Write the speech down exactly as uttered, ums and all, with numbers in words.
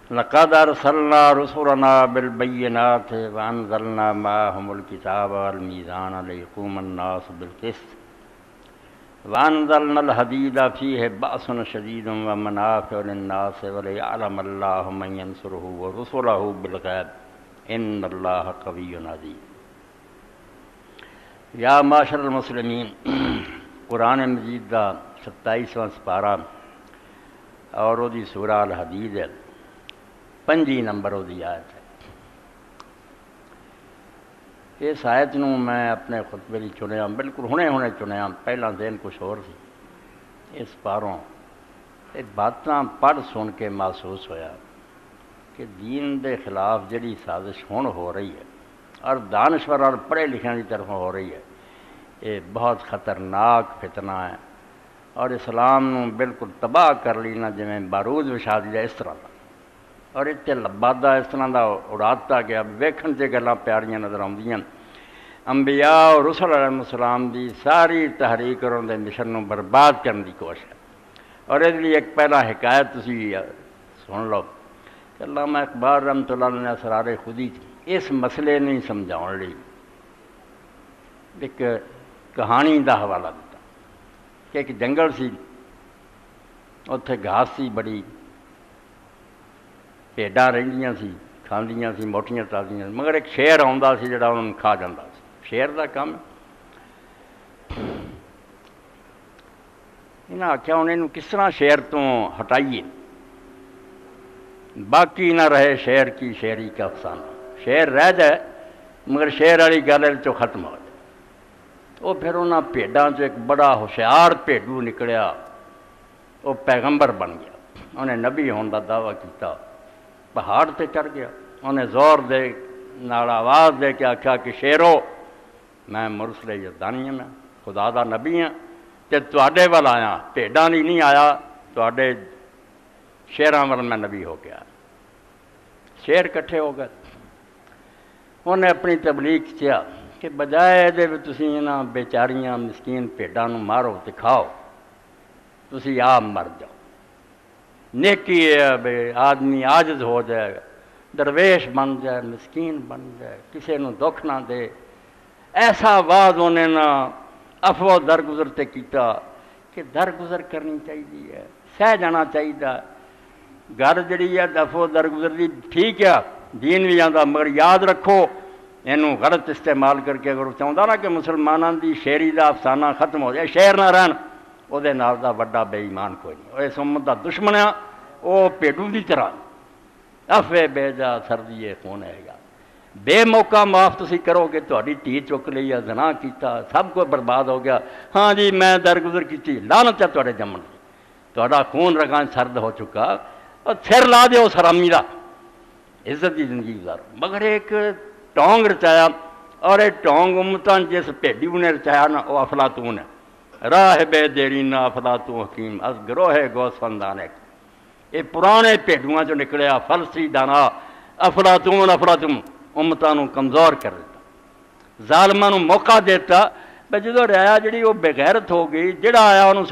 لقد ارسلنا رسلنا بالبينات وانزلنا معهم الكتاب والميزان ليقوم الناس بالقسط وانزلنا الحديد فيه بأس شديد ومنافع للناس وليعلم الله من ينصره ورسله بالغيب ان الله قوي عزيز. یا معاشر المسلمین، قرآن مجید دا ستائیسواں سپارہ اور وہ دی سورہ الحدید ہے، پنجی نمبر وہ دی آیت ہے۔ اس آیت نو میں اپنے خطبے لی چنیا، بالکل ہونے ہونے چنیا، پہلا ذہن کچھ اور سی۔ اس پاروں یہ باتاں پڑھ سن کے محسوس ہویا کہ دین دے خلاف جڑی سازش ہون ہو رہی ہے اور دانشور اور پڑھے لکھنے کی طرف ہو رہی ہے، یہ بہت خطرناک فتنہ ہے اور اسلام نو بالکل تباہ کر لینا جویں بارود وچھا دیا اس طرح دا، اور اتنے لبادہ اس طرح دا اڑاتا گیا ویکھن سے گلاں پیاریاں نظر آندیاں۔ انبیاء اور رسول علیہ السلام دی ساری تحریک اور ان دے مشن نو برباد کرنے دی کوشش ہے۔ اور اس لیے ایک پہلا حکایت تسی سن لو کہ علامہ اقبال رحمۃ اللہ علیہ نے اسرار خودی اس مسئلے نہیں سمجھاؤن لئی ایک کہانی دا حوالہ دیتا کہ ایک جنگل سی، اتنے گھاس سی بڑی، بھیڈاں رہندیاں سی، کھاندیاں سی، موٹیاں تازیاں، مگر ایک شیر آਉਂدا سی جڑا انہوں نے کھا جاندا سی۔ شیر دا کام انہاں آکھیا ہن اینوں کس طرح شیر تو ہٹائیے، باقی نہ رہے شیر کی شیری کا افسانہ، شیر رہ جائے مگر شیر والی گل چو ختم ہو جائے۔ وہ پھر انہاں بھیڈاں چ ایک بڑا ہوشیار بھیڈو نکلیا، وہ پیغمبر بن گیا، انہیں نبی ہون دا دعویٰ کیتا، پہاڑ تے چڑھ گیا، انہیں زور دے نال آواز دے کے آکھیا کہ شیرو میں مرسل یزدانی ہوں، میں خدا دا نبی ہوں تے تواڈے ول آیا، بھیڈاں دی نہیں آیا، تواڈے شیراں ول میں نبی ہو گیا۔ شیر کٹھے ہو گئے، انہیں اپنی تبلیغ کیا کہ بجائے دے تسی انہاں بیچاریاں مسکین بھیڈاں نو مارو تے کھاؤ، تسی آپ مر جاؤ۔ نیکی ہے بے آدمی عاجز ہو جائے، درویش بن جائے، مسکین بن جائے، کسی نو دکھ نہ دے، ایسا واز انہیں نہ افو درگزر تے کیتا کہ درگزر کرنی چاہیے، سہ جانا چاہیے۔ گھر جڑی ہے افو درگزر دی ٹھیک ہے، دین بھی آندا، مگر یاد رکھو اینوں غلط استعمال کر کے اگر چاہتا نا کہ مسلمانوں دی شیری دا افسانہ ختم ہو جائے، شیر نہ رہن، وہ دے نال دا بڑا بے ایمان کوئی نہیں، وہ اس امت دا دشمن ہے، وہ پیڈو دی طرح افے بے جا سردیے خون ہے گا، بے موقع معاف تسی کرو گے، تہاڈی دھی چک لئی، زنا کیتا، سب کو برباد ہو گیا، ہاں جی میں درگزر کیتی، لعنت ہے تہاڈے جمن دی، تہاڈا خون رگاں سرد ہو چکا، اور سر لا دیو اس حرامی دا، عزت دی زندگی گزارو۔ مگر ایک ٹونگ رچایا، اور یہ ٹونگ امتاں جس بھیڈیو نے رچایا نا وہ افلاطون ہے، راہ بے دیرینا افلاطون حکیم از گروہ گوسفندان ہے، یہ پرانے بھیڈواں جو نکلیا فلسفی دانا افلاطون افلاطون امتاں نو کمزور کر دیتا، ظالماں نو موقع دیتا، بے جدو رعایا جڑی وہ بغیرت ہو گئی، جڑا آیا انہوں